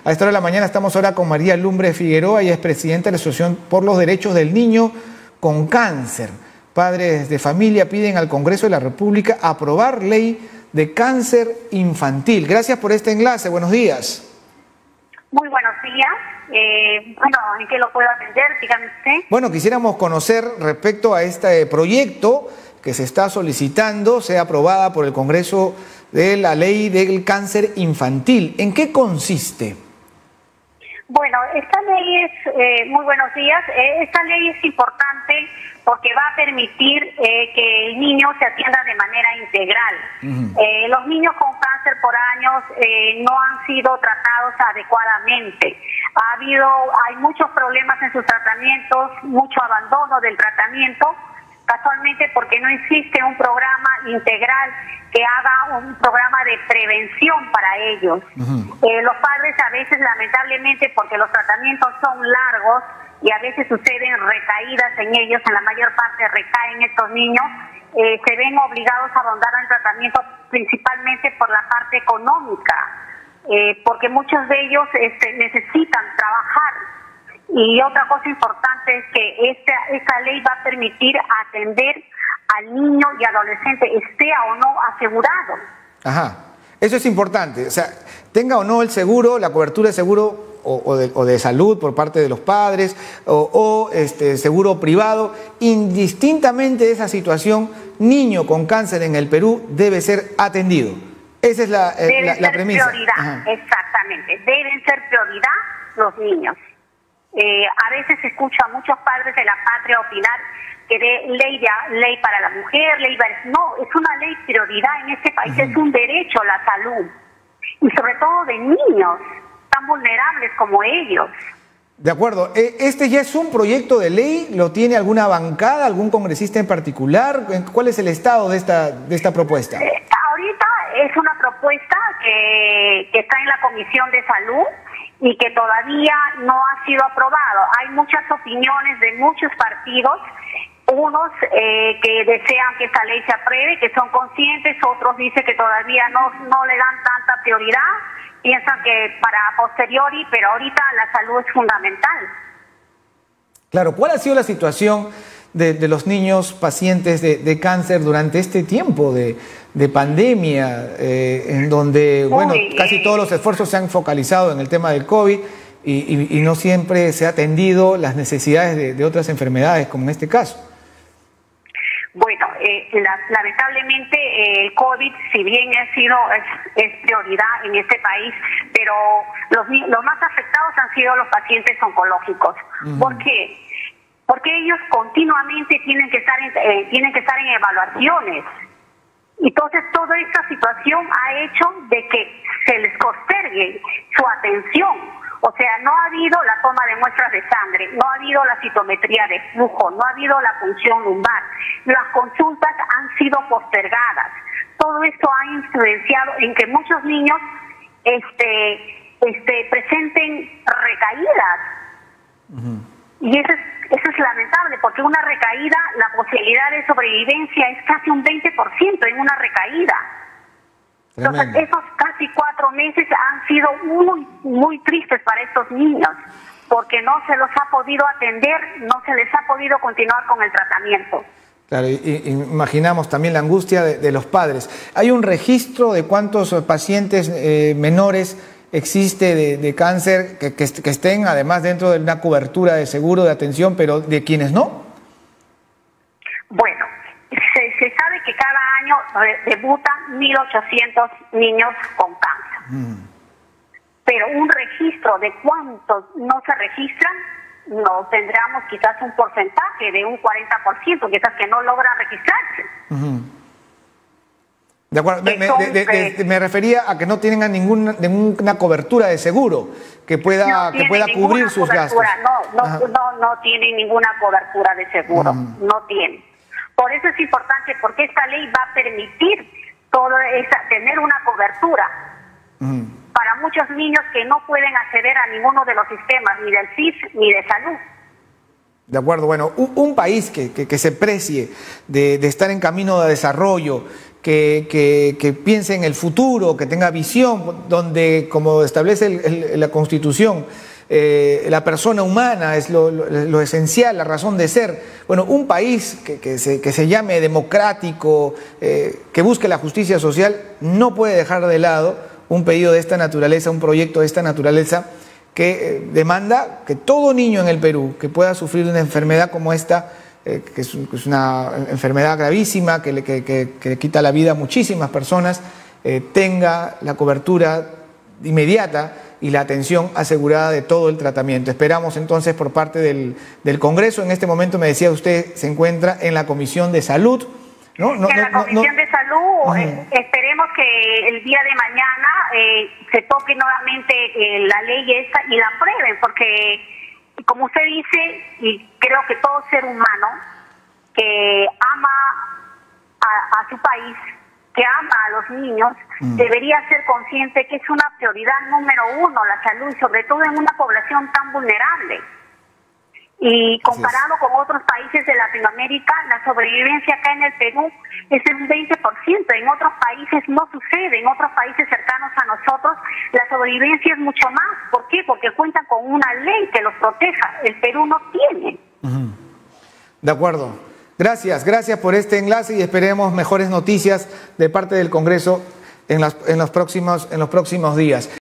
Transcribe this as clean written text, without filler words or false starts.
A esta hora de la mañana estamos ahora con María Lumbre Figueroa, ella es presidenta de la Asociación por los Derechos del Niño con Cáncer. Padres de familia piden al Congreso de la República aprobar ley de cáncer infantil. Gracias por este enlace, buenos días. Muy buenos días. ¿En qué lo puedo atender? Dígame usted. Bueno, quisiéramos conocer respecto a este proyecto que se está solicitando, sea aprobada por el Congreso, de la ley del cáncer infantil. ¿En qué consiste? Bueno, esta ley es, muy buenos días, esta ley es importante porque va a permitir que el niño se atienda de manera integral. Los niños con cáncer por años no han sido tratados adecuadamente. Hay muchos problemas en sus tratamientos, mucho abandono del tratamiento, casualmente porque no existe un programa integral que haga un programa de prevención para ellos. Los padres a veces, lamentablemente, porque los tratamientos son largos y a veces suceden recaídas en ellos, en la mayor parte recaen estos niños, se ven obligados a abordar el tratamiento principalmente por la parte económica, porque muchos de ellos necesitan trabajar. Y otra cosa importante es que esta ley va a permitir atender al niño y adolescente, esté o no asegurado. Ajá, eso es importante. O sea, tenga o no el seguro, la cobertura de seguro o de salud por parte de los padres o seguro privado, indistintamente de esa situación, niño con cáncer en el Perú debe ser atendido. Esa es la premisa. Prioridad, exactamente. Deben ser prioridad los niños. A veces escucho a muchos padres de la patria opinar que de ley para la mujer, no, es una ley prioridad en este país, es un derecho a la salud, y sobre todo de niños tan vulnerables como ellos. De acuerdo, ¿este ya es un proyecto de ley? ¿Lo tiene alguna bancada, algún congresista en particular? ¿Cuál es el estado de esta propuesta? Ahorita es una propuesta que está en la Comisión de Salud y que todavía no ha sido aprobado. Hay muchas opiniones de muchos partidos, unos que desean que esta ley se apruebe, que son conscientes, otros dicen que todavía no le dan tanta prioridad, piensan que para posteriori, pero ahorita la salud es fundamental. Claro, ¿cuál ha sido la situación de los niños pacientes de cáncer durante este tiempo de pandemia, en donde, bueno, casi todos los esfuerzos se han focalizado en el tema del COVID y no siempre se ha atendido las necesidades de otras enfermedades, como en este caso? Bueno, lamentablemente el COVID, si bien es prioridad en este país, pero los más afectados han sido los pacientes oncológicos. ¿Por qué? Porque ellos continuamente tienen que estar en evaluaciones. Entonces, toda esta situación ha hecho de que se les postergue su atención. O sea, no ha habido la toma de muestras de sangre, no ha habido la citometría de flujo, no ha habido la punción lumbar. Las consultas han sido postergadas. Todo esto ha influenciado en que muchos niños presenten recaídas. Y eso es lamentable, porque una recaída, la posibilidad de sobrevivencia es casi un 20% en una recaída. Tremendo. Entonces, esos casi 4 meses han sido muy, muy tristes para estos niños, porque no se los ha podido atender, no se les ha podido continuar con el tratamiento. Claro, imaginamos también la angustia de los padres. ¿Hay un registro de cuántos pacientes menores existe de cáncer que estén además dentro de una cobertura de seguro de atención, pero de quienes no? Bueno, se sabe que cada año debutan 1.800 niños con cáncer. Pero un registro de cuántos no se registran, no tendríamos quizás un porcentaje de un 40%, quizás que no logran registrarse. De acuerdo, me refería a que no tienen ninguna cobertura de seguro que pueda cubrir sus gastos. No tienen ninguna cobertura de seguro, no tienen. Por eso es importante, porque esta ley va a permitir tener una cobertura para muchos niños que no pueden acceder a ninguno de los sistemas, ni del CIS ni de salud. De acuerdo, bueno, un país que se precie de estar en camino de desarrollo, que piense en el futuro, que tenga visión, donde, como establece la Constitución, la persona humana es lo esencial, la razón de ser. Bueno, un país que se llame democrático, que busque la justicia social, no puede dejar de lado un pedido de esta naturaleza, un proyecto de esta naturaleza, que demanda que todo niño en el Perú que pueda sufrir una enfermedad como esta, que es una enfermedad gravísima, que le quita la vida a muchísimas personas, tenga la cobertura inmediata y la atención asegurada de todo el tratamiento. Esperamos entonces por parte del Congreso. En este momento, me decía usted, se encuentra en la Comisión de Salud, ¿no? En la Comisión de Salud, esperemos que el día de mañana se toque nuevamente la ley esta y la aprueben, porque como usted dice, y creo que todo ser humano que ama a su país, que ama a los niños, debería ser consciente que es una prioridad número uno la salud, sobre todo en una población tan vulnerable. Y comparado con otros países de Latinoamérica, la sobrevivencia acá en el Perú es del 20%. En otros países no sucede, en otros países cercanos a nosotros la sobrevivencia es mucho más. ¿Por qué? Porque cuentan con una ley que los proteja. El Perú no tiene. De acuerdo. Gracias por este enlace y esperemos mejores noticias de parte del Congreso en los próximos días.